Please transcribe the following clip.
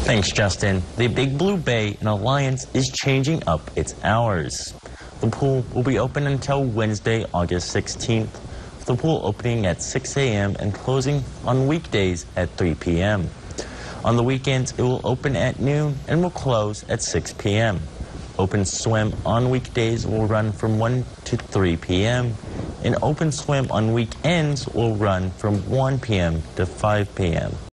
Thanks, Justin. The Big Blue Bay in Alliance is changing up its hours. The pool will be open until Wednesday, August 16th. The pool opening at 6 a.m. and closing on weekdays at 3 p.m. On the weekends, it will open at noon and will close at 6 p.m. Open swim on weekdays will run from 1 to 3 p.m. and open swim on weekends will run from 1 p.m. to 5 p.m.